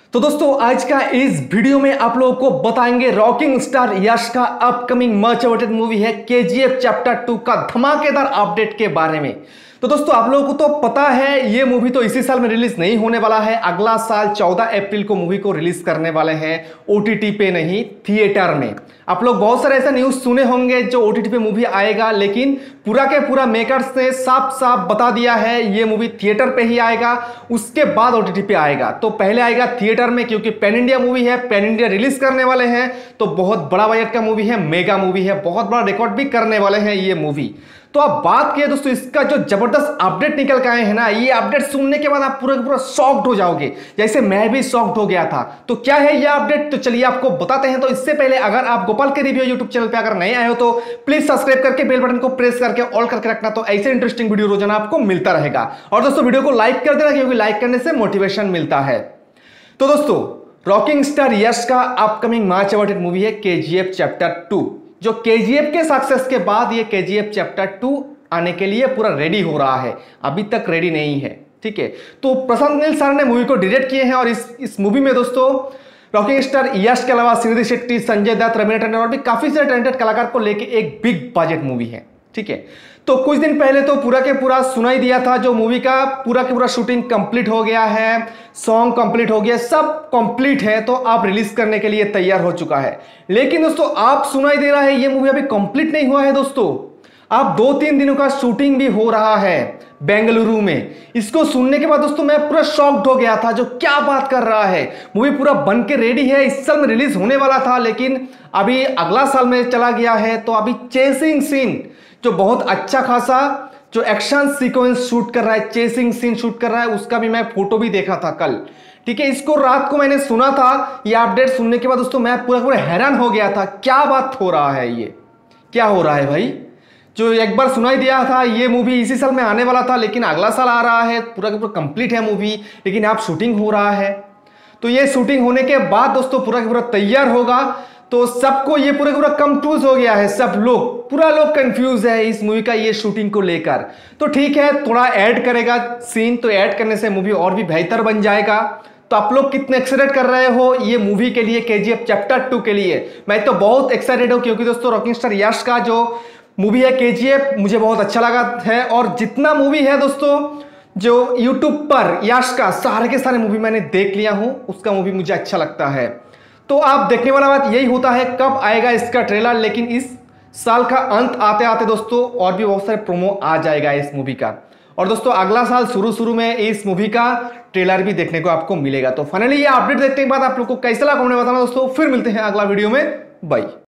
तो दोस्तों आज का इस वीडियो में आप लोगों को बताएंगे रॉकिंग स्टार यश का अपकमिंग मच अवेटेड मूवी है केजीएफ चैप्टर 2 का धमाकेदार अपडेट के बारे में। तो दोस्तों आप लोगों को तो पता है ये मूवी तो इसी साल में रिलीज नहीं होने वाला है, अगला साल 14 अप्रैल को मूवी को रिलीज करने वाले हैं ओटीटी पे नहीं थिएटर में। आप लोग बहुत सारे ऐसा न्यूज सुने होंगे जो ओटीटी पे मूवी आएगा, लेकिन पूरा के पूरा मेकर्स ने साफ साफ बता दिया है ये मूवी थिएटर पे ही आएगा, उसके बाद ओटीटी पे आएगा। तो पहले आएगा थिएटर में क्योंकि पैन इंडिया मूवी है, पैन इंडिया रिलीज करने वाले हैं, तो बहुत बड़ा बजट का मूवी है, मेगा मूवी है, बहुत बड़ा रिकॉर्ड भी करने वाले हैं ये मूवी। तो अब बात किए दोस्तों इसका जो जबरदस्त अपडेट निकल के आए हैं ना, ये अपडेट सुनने के बाद आप पूरा शॉक्ड हो जाओगे, जैसे मैं भी शॉक्ड हो गया था। तो क्या है ये अपडेट, तो चलिए आपको बताते हैं। तो इससे पहले अगर आप गोपाल के रिव्यू यूट्यूब चैनल पे अगर नए आए हो तो प्लीज सब्सक्राइब करके बेल बटन को प्रेस करके ऑल करके रखना, तो ऐसे इंटरेस्टिंग वीडियो रोजाना आपको मिलता रहेगा। और दोस्तों वीडियो को लाइक कर देना क्योंकि लाइक करने से मोटिवेशन मिलता है। तो दोस्तों रॉकिंग स्टार यश का अपकमिंग मच अवेटेड मूवी है केजीएफ चैप्टर 2, जो केजीएफ के सक्सेस के बाद ये केजीएफ चैप्टर 2 आने के लिए पूरा रेडी हो रहा है, अभी तक रेडी नहीं है। ठीक है, तो प्रशांत नील सर ने मूवी को डायरेक्ट किए हैं और इस मूवी में दोस्तों रॉकिंग स्टार यश के अलावा श्रीनिधि शेट्टी, संजय दत्त, रवीना टंडन और भी काफी सारे टैलेंटेड कलाकार को लेके एक बिग बजट मूवी है। ठीक है, तो कुछ दिन पहले तो पूरा के पूरा सुनाई दिया था जो मूवी का पूरा के पूरा शूटिंग कंप्लीट हो गया है, सॉन्ग कंप्लीट हो गया, सब कंप्लीट है, तो आप रिलीज करने के लिए तैयार हो चुका है। लेकिन दोस्तों आप सुनाई दे रहा है ये मूवी अभी कंप्लीट नहीं हुआ है दोस्तों, अब 2-3 दिनों का शूटिंग भी हो रहा है बेंगलुरु में। इसको सुनने के बाद दोस्तों मैं पूरा शॉक्ड हो गया था, जो क्या बात कर रहा है, मूवी पूरा बन के रेडी है, इस साल में रिलीज होने वाला था लेकिन अभी अगला साल में चला गया है। तो अभी चेसिंग सीन जो बहुत अच्छा खासा जो एक्शन सीक्वेंस शूट कर रहा है, चेसिंग सीन शूट कर रहा है, उसका भी मैं फोटो भी देखा था कल। ठीक है, इसको रात को मैंने सुना था, ये अपडेट सुनने के बाद दोस्तों मैं पूरा हैरान हो गया था, क्या बात हो रहा है, ये क्या हो रहा है भाई। जो एक बार सुनाई दिया था ये मूवी इसी साल में आने वाला था लेकिन अगला साल आ रहा है, पूरा का पूरा कंप्लीट है मूवी, लेकिन आप शूटिंग हो रहा है। तो ये शूटिंग होने के बाद दोस्तों पूरा का पूरा तैयार होगा, तो सबको ये पूरा पूरा कंफ्यूज हो गया है, सब लोग पूरा लोग कंफ्यूज है इस मूवी का ये शूटिंग को लेकर। तो ठीक है, थोड़ा ऐड करेगा सीन, तो ऐड करने से मूवी और भी बेहतर बन जाएगा। तो आप लोग कितने एक्साइटेड कर रहे हो ये मूवी के लिए, केजीएफ चैप्टर 2 के लिए? मैं तो बहुत एक्साइटेड हूं क्योंकि दोस्तों रॉकिंग स्टार यश का जो मूवी है केजीएफ मुझे बहुत अच्छा लगा है, और जितना मूवी है दोस्तों जो यूट्यूब पर यश का सारे के सारे मूवी मैंने देख लिया हूं, उसका मूवी मुझे अच्छा लगता है। तो आप देखने वाला बात यही होता है कब आएगा इसका ट्रेलर, लेकिन इस साल का अंत आते आते दोस्तों और भी बहुत सारे प्रोमो आ जाएगा इस मूवी का, और दोस्तों अगला साल शुरू में इस मूवी का ट्रेलर भी देखने को आपको मिलेगा। तो फाइनली ये अपडेट देखने के बाद आप लोग को कैसा लगा कमेंट में बताना दोस्तों, फिर मिलते हैं अगला वीडियो में, बाय।